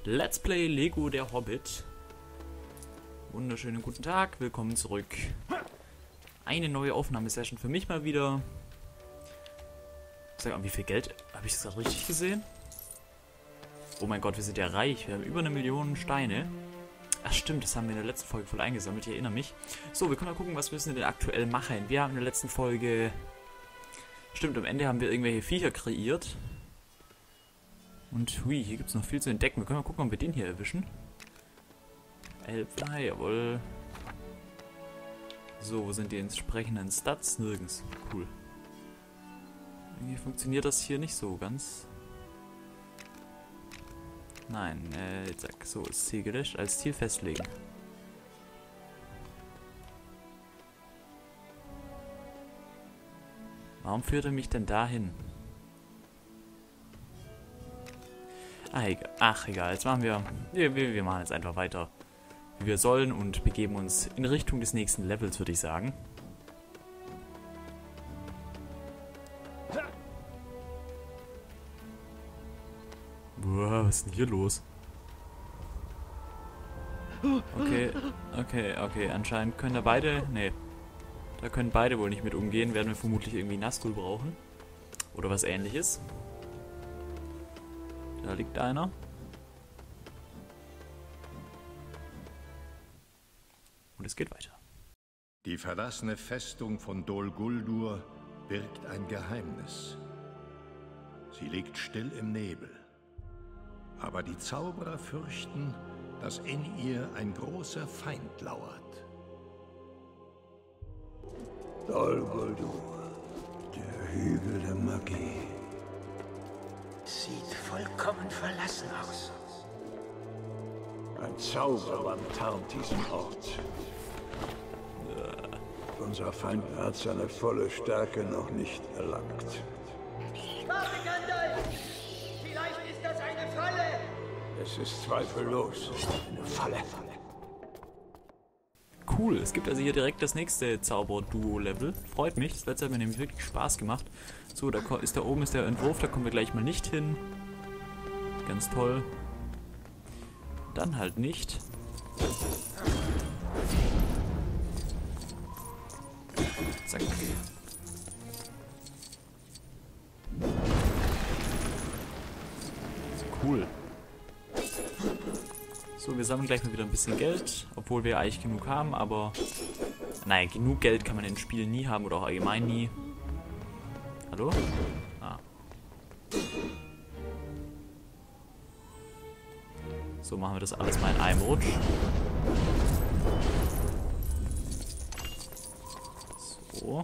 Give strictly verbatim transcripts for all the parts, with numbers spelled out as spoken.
Let's Play Lego der Hobbit. Wunderschönen guten Tag, willkommen zurück. Eine neue Aufnahmesession für mich mal wieder. Sag mal, wie viel Geld? Habe ich das gerade richtig gesehen? Oh mein Gott, wir sind ja reich. Wir haben über eine Million Steine. Ach stimmt, das haben wir in der letzten Folge voll eingesammelt, ich erinnere mich. So, wir können mal gucken, was müssen wir denn aktuell machen. Wir haben in der letzten Folge... Stimmt, am Ende haben wir irgendwelche Viecher kreiert. Und hui, hier gibt es noch viel zu entdecken. Wir können mal gucken, ob wir den hier erwischen. Elfler, jawohl. So, wo sind die entsprechenden Stats? Nirgends. Cool. Irgendwie funktioniert das hier nicht so ganz. Nein, äh, zack. So, ist Ziel gelöscht. Als Ziel festlegen. Warum führt er mich denn dahin? Ach egal. Ach, egal. Jetzt machen wir, wir... Wir machen jetzt einfach weiter, wie wir sollen und begeben uns in Richtung des nächsten Levels, würde ich sagen. Boah, was ist denn hier los? Okay, okay, okay. Anscheinend können da beide... Nee. Da können beide wohl nicht mit umgehen. Werden wir vermutlich irgendwie Nazgul brauchen. Oder was Ähnliches. Da liegt einer. Und es geht weiter. Die verlassene Festung von Dol Guldur birgt ein Geheimnis. Sie liegt still im Nebel. Aber die Zauberer fürchten, dass in ihr ein großer Feind lauert. Dol Guldur, der Hügel der Magie. Sieht vollkommen verlassen aus. Ein Zauberland tarnt diesen Ort. Unser Feind hat seine volle Stärke noch nicht erlangt. Warte, Gandalf! Vielleicht ist das eine Falle! Es ist zweifellos eine Falle. Cool, es gibt also hier direkt das nächste Zauber-Duo-Level. Freut mich, das letzte hat mir nämlich wirklich Spaß gemacht. So, da ist da oben ist der Entwurf, da kommen wir gleich mal nicht hin. Ganz toll. Dann halt nicht. Zack. Cool. So, wir sammeln gleich mal wieder ein bisschen Geld, obwohl wir eigentlich genug haben, aber... Nein, genug Geld kann man in Spielen nie haben oder auch allgemein nie. Hallo? Ah. So, machen wir das alles mal in einem Rutsch. So.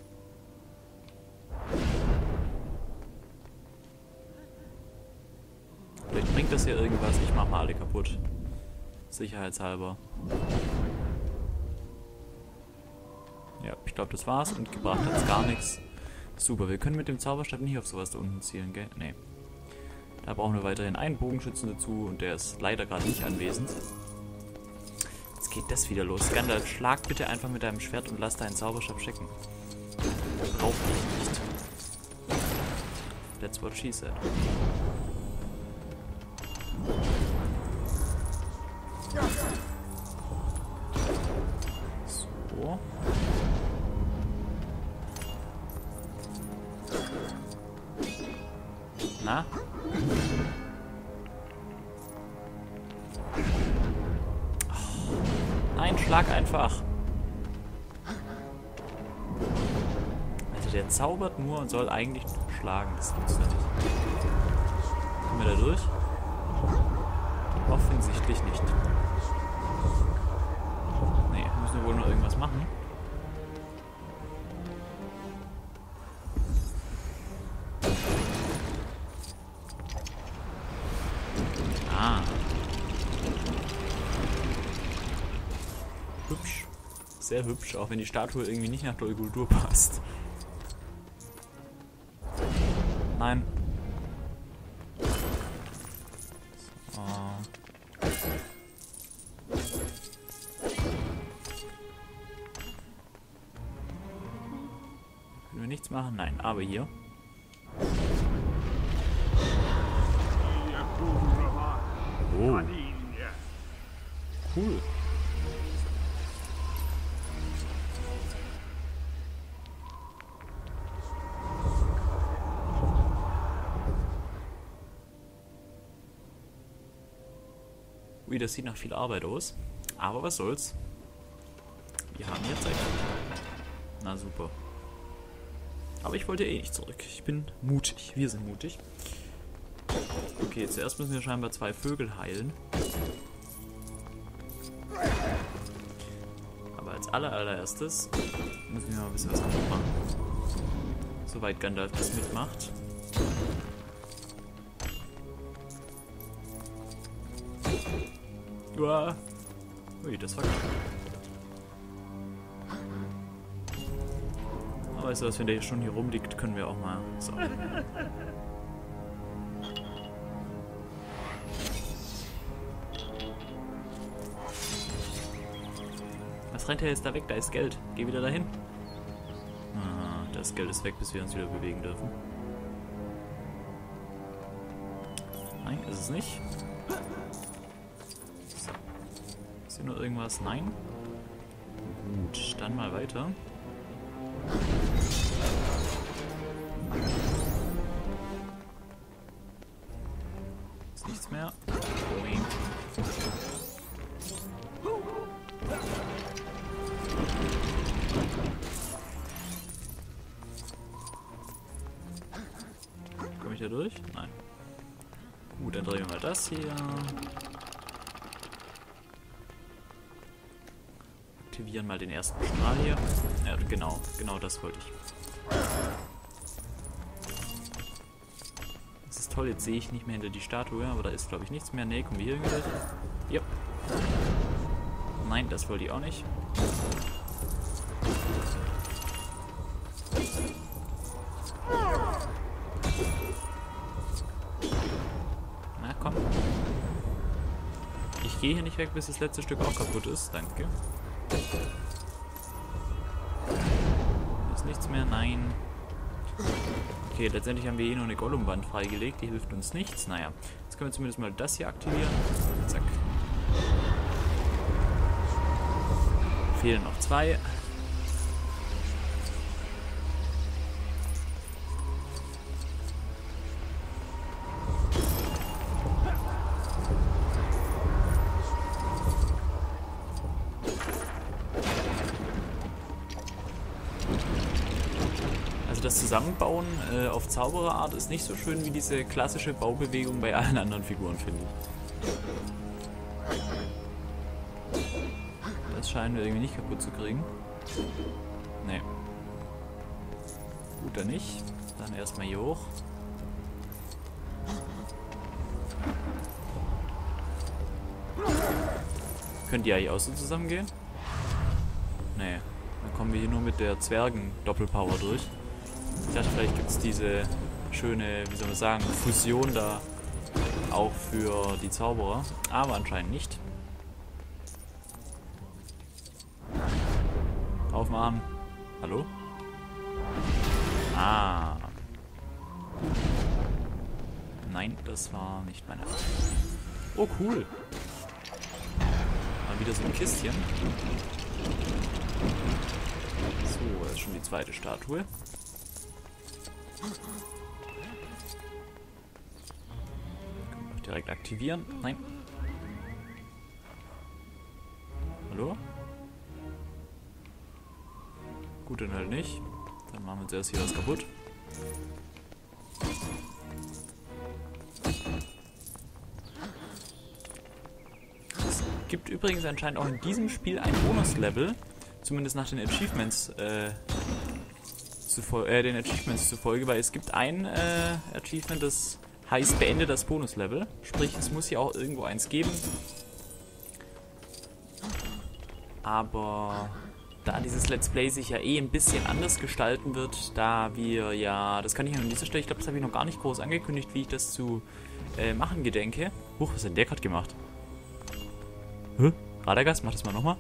Vielleicht bringt das hier irgendwas. Ich mach mal alle kaputt. Sicherheitshalber. Ja, ich glaube, das war's. Und gebracht hat's gar nichts. Super, wir können mit dem Zauberstab nicht auf sowas da unten zielen, gell? Nee. Da brauchen wir weiterhin einen Bogenschützen dazu und der ist leider gerade nicht anwesend. Jetzt geht das wieder los. Gandalf, schlag bitte einfach mit deinem Schwert und lass deinen Zauberstab checken. Brauch ich nicht. That's what she said. So. Na? Oh. Nein, schlag einfach. Also der zaubert nur und soll eigentlich schlagen. Das funktioniert nicht. Kommen wir da durch? Offensichtlich nicht. Nee, müssen wir wohl noch irgendwas machen. Ah. Hübsch. Sehr hübsch, auch wenn die Statue irgendwie nicht nach Dol Guldur passt. Nein. So. Können wir nichts machen? Nein, aber hier. Oh. cool. Ui, das sieht nach viel Arbeit aus. Aber was soll's. Wir haben jetzt Zeit. Na super. Aber ich wollte eh nicht zurück. Ich bin mutig. Wir sind mutig. Okay, zuerst müssen wir scheinbar zwei Vögel heilen. Aber als aller, allererstes müssen wir mal ein bisschen was anderes machen. Soweit Gandalf das mitmacht. Uah. Ui, das war knapp. Aber weißt du was, wenn der hier schon hier rumliegt, können wir auch mal... So. Was rennt er jetzt da weg? Da ist Geld. Geh wieder dahin. Ah, das Geld ist weg, bis wir uns wieder bewegen dürfen. Nein, ist es nicht. So. Ist hier nur irgendwas? Nein. Gut, dann mal weiter. Ist nichts mehr. Boing. Komme ich da durch? Nein. Gut, dann drehen wir mal das hier. Aktivieren mal den ersten Strahl hier. Ja, genau, genau das wollte ich. Das ist toll, jetzt sehe ich nicht mehr hinter die Statue, aber da ist glaube ich nichts mehr. Ne, kommen wir hier irgendwie durch? Ja. Nein, das wollte ich auch nicht. Na komm. Ich gehe hier nicht weg, bis das letzte Stück auch kaputt ist. Danke. Ist nichts mehr? Nein. Okay, letztendlich haben wir eh nur eine Gollum-Wand freigelegt. Die hilft uns nichts. Naja, jetzt können wir zumindest mal das hier aktivieren. Zack. Fehlen noch zwei. Das Zusammenbauen äh, auf Zaubererart ist nicht so schön wie diese klassische Baubewegung bei allen anderen Figuren, finde ich. Das scheinen wir irgendwie nicht kaputt zu kriegen. Nee. Gut, dann nicht. Dann erstmal hier hoch. Könnt ihr eigentlich auch so zusammengehen? Nee. Dann kommen wir hier nur mit der Zwergen-Doppelpower durch. Ich dachte, vielleicht gibt es diese schöne, wie soll man sagen, Fusion da auch für die Zauberer. Aber anscheinend nicht. Aufmachen. Hallo? Ah. Nein, das war nicht meine Art. Oh, cool. Mal wieder so ein Kistchen. So, das ist schon die zweite Statue. Können wir auch direkt aktivieren. Nein. Hallo? Gut, dann halt nicht. Dann machen wir uns erst hier was kaputt. Es gibt übrigens anscheinend auch in diesem Spiel ein Bonuslevel, zumindest nach den Achievements, äh, zuvor, äh, den Achievements zufolge, weil es gibt ein äh, Achievement, das heißt beende das Bonuslevel. Sprich, es muss hier auch irgendwo eins geben. Aber da dieses Let's Play sich ja eh ein bisschen anders gestalten wird, da wir ja, das kann ich an dieser Stelle, ich glaube, das habe ich noch gar nicht groß angekündigt, wie ich das zu äh, machen gedenke. Huch, was hat denn der gerade gemacht? Hä? Radagast, mach das mal nochmal.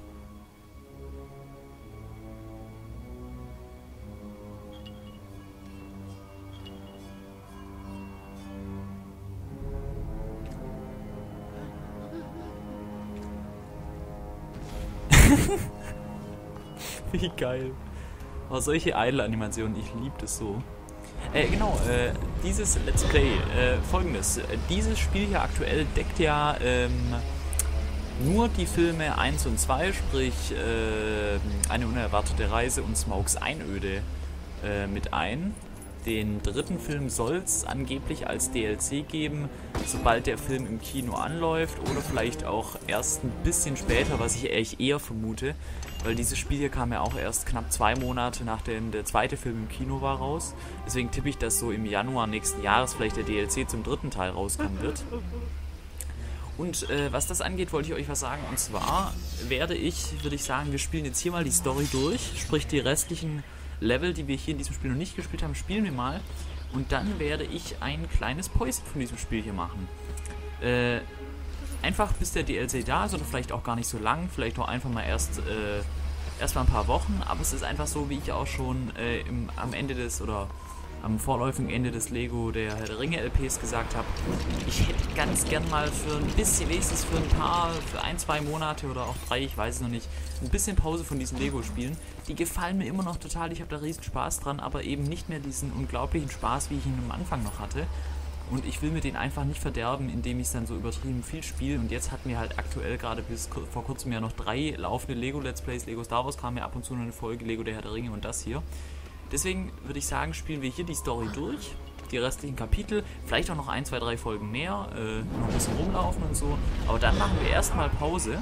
Wie geil. Oh, solche Idle-Animationen, ich liebe das so. Äh, genau, äh, dieses Let's Play, äh, folgendes. Dieses Spiel hier aktuell deckt ja, ähm, nur die Filme eins und zwei, sprich, äh, Eine unerwartete Reise und Smaugs Einöde äh, mit ein. Den dritten Film soll es angeblich als D L C geben, sobald der Film im Kino anläuft oder vielleicht auch erst ein bisschen später, was ich eigentlich eher vermute, weil dieses Spiel hier kam ja auch erst knapp zwei Monate nachdem der zweite Film im Kino war raus. Deswegen tippe ich, dass so im Januar nächsten Jahres vielleicht der D L C zum dritten Teil rauskommen wird. Und äh, was das angeht, wollte ich euch was sagen. Und zwar werde ich, würde ich sagen, wir spielen jetzt hier mal die Story durch, sprich die restlichen Level, die wir hier in diesem Spiel noch nicht gespielt haben, spielen wir mal. Und dann werde ich ein kleines Päuschen von diesem Spiel hier machen. Äh, einfach bis der D L C da ist oder vielleicht auch gar nicht so lang. Vielleicht auch einfach mal erst, äh, erst mal ein paar Wochen. Aber es ist einfach so, wie ich auch schon äh, im, am Ende des, oder am vorläufigen Ende des Lego der Herr der Ringe L Ps gesagt habe, ich hätte ganz gern mal für ein bisschen, wenigstens für ein paar, für ein, zwei Monate oder auch drei, ich weiß es noch nicht, ein bisschen Pause von diesen Lego-Spielen. Die gefallen mir immer noch total, ich habe da riesen Spaß dran, aber eben nicht mehr diesen unglaublichen Spaß, wie ich ihn am Anfang noch hatte. Und ich will mir den einfach nicht verderben, indem ich es dann so übertrieben viel spiele. Und jetzt hatten wir halt aktuell gerade bis vor kurzem ja noch drei laufende Lego-Let's Plays. Lego Star Wars kam ja ab und zu noch eine Folge, Lego der Herr der Ringe und das hier. Deswegen würde ich sagen, spielen wir hier die Story durch, die restlichen Kapitel, vielleicht auch noch ein, zwei, drei Folgen mehr, äh, noch ein bisschen rumlaufen und so. Aber dann machen wir erstmal Pause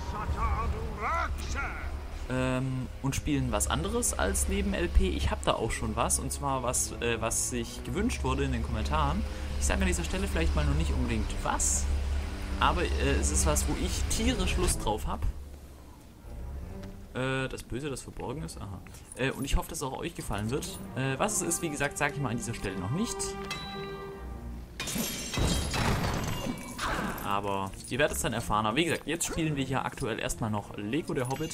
ähm, und spielen was anderes als neben L P. Ich habe da auch schon was, und zwar was, äh, was sich gewünscht wurde in den Kommentaren. Ich sage an dieser Stelle vielleicht mal noch nicht unbedingt was, aber äh, es ist was, wo ich tierisch Lust drauf habe. Das Böse, das verborgen ist. Aha. Äh, und ich hoffe, dass es auch euch gefallen wird. Äh, was es ist, wie gesagt, sage ich mal an dieser Stelle noch nicht. Aber ihr werdet es dann erfahren. Aber wie gesagt, jetzt spielen wir hier aktuell erstmal noch Lego der Hobbit.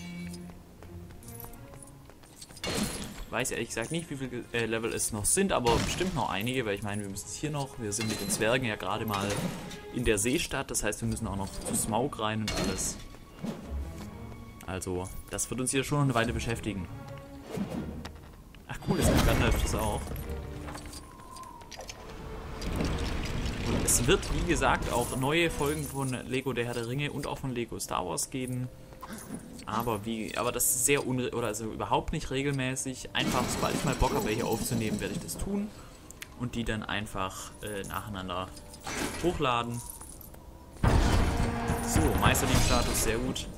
Weiß ehrlich gesagt nicht, wie viele äh, Level es noch sind, aber bestimmt noch einige, weil ich meine, wir müssen es hier noch. Wir sind mit den Zwergen ja gerade mal in der Seestadt. Das heißt, wir müssen auch noch zu Smaug rein und alles. Also, das wird uns hier schon eine Weile beschäftigen. Ach cool, ist Gandalf das auch. Und es wird, wie gesagt, auch neue Folgen von Lego der Herr der Ringe und auch von Lego Star Wars geben. Aber wie, aber das ist sehr unre oder also überhaupt nicht regelmäßig. Einfach, sobald ich mal Bock habe, welche aufzunehmen, werde ich das tun. Und die dann einfach äh, nacheinander hochladen. So, Meisterdienststatus, sehr gut.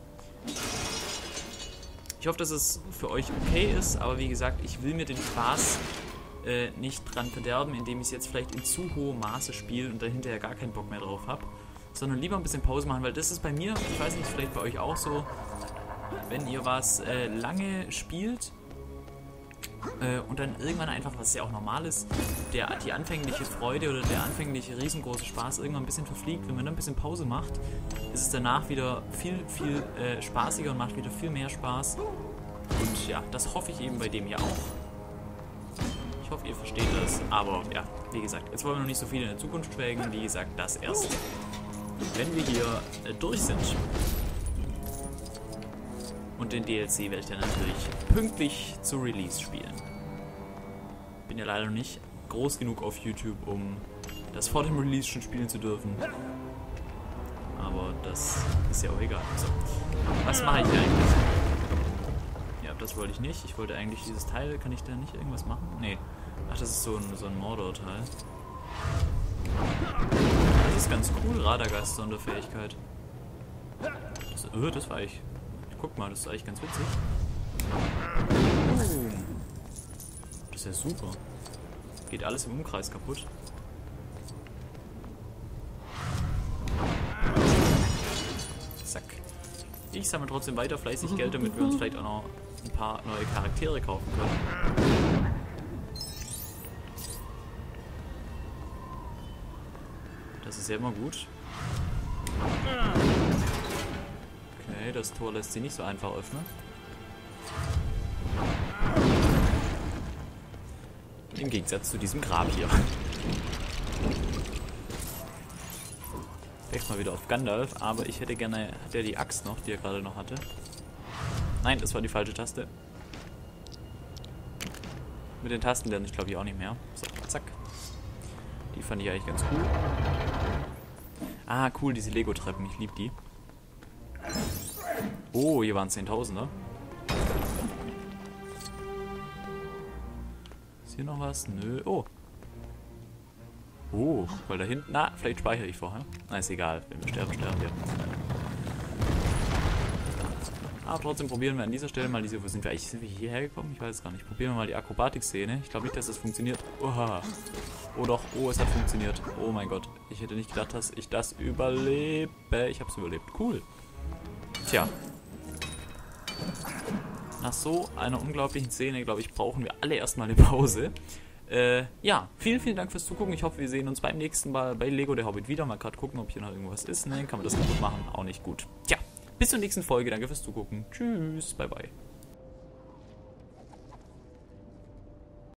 Ich hoffe, dass es für euch okay ist, aber wie gesagt, ich will mir den Spaß äh, nicht dran verderben, indem ich es jetzt vielleicht in zu hohem Maße spiele und dann hinterher gar keinen Bock mehr drauf habe, sondern lieber ein bisschen Pause machen, weil das ist bei mir, ich weiß nicht, vielleicht bei euch auch so, wenn ihr was äh, lange spielt äh, und dann irgendwann einfach, was ja auch normal ist, der, die anfängliche Freude oder der anfängliche riesengroße Spaß irgendwann ein bisschen verfliegt. Wenn man dann ein bisschen Pause macht, ist es danach wieder viel, viel äh, spaßiger und macht wieder viel mehr Spaß. Und ja, das hoffe ich eben bei dem hier auch. Ich hoffe, ihr versteht das. Aber ja, wie gesagt, jetzt wollen wir noch nicht so viel in der Zukunft schwelgen. Wie gesagt, das erst, wenn wir hier äh, durch sind. Und den D L C werde ich dann natürlich pünktlich zu Release spielen. Bin ja leider noch nicht groß genug auf YouTube, um das vor dem Release schon spielen zu dürfen. Aber das ist ja auch egal. So. Was mache ich hier eigentlich? Ja, das wollte ich nicht. Ich wollte eigentlich dieses Teil, kann ich da nicht irgendwas machen? Nee. Ach, das ist so ein, so ein Mordor-Teil. Das ist ganz cool, Radagast-Sonderfähigkeit. Das, äh, das war ich. Guck mal, das ist eigentlich ganz witzig. Oh. Das ist ja super. Geht alles im Umkreis kaputt. Zack. Ich sammle trotzdem weiter fleißig Geld, damit wir uns vielleicht auch noch ein paar neue Charaktere kaufen können. Das ist ja immer gut. Okay, das Tor lässt sich nicht so einfach öffnen. Im Gegensatz zu diesem Grab hier. Wechseln mal wieder auf Gandalf, aber ich hätte gerne, hat er die Axt noch, die er gerade noch hatte. Nein, das war die falsche Taste. Mit den Tasten lerne ich, glaube ich, auch nicht mehr. So, zack. Die fand ich eigentlich ganz cool. Ah, cool, diese Lego-Treppen. Ich liebe die. Oh, hier waren zehntausender. Ist hier noch was? Nö. Oh. Oh, weil da hinten... Na, vielleicht speichere ich vorher. Na, ist egal. Wenn wir sterben, sterben wir. Aber trotzdem probieren wir an dieser Stelle mal diese... Wo sind wir eigentlich? Sind wir hierher gekommen? Ich weiß es gar nicht. Probieren wir mal die Akrobatik-Szene. Ich glaube nicht, dass das funktioniert. Oha. Oh doch. Oh, es hat funktioniert. Oh mein Gott. Ich hätte nicht gedacht, dass ich das überlebe. Ich habe es überlebt. Cool. Tja. Nach so einer unglaublichen Szene, glaube ich, brauchen wir alle erstmal eine Pause. Äh, ja, vielen, vielen Dank fürs Zugucken. Ich hoffe, wir sehen uns beim nächsten Mal bei Lego der Hobbit wieder. Mal gerade gucken, ob hier noch irgendwas ist. Ne, kann man das kaputt machen? Auch nicht gut. Tja, bis zur nächsten Folge. Danke fürs Zugucken. Tschüss, bye bye.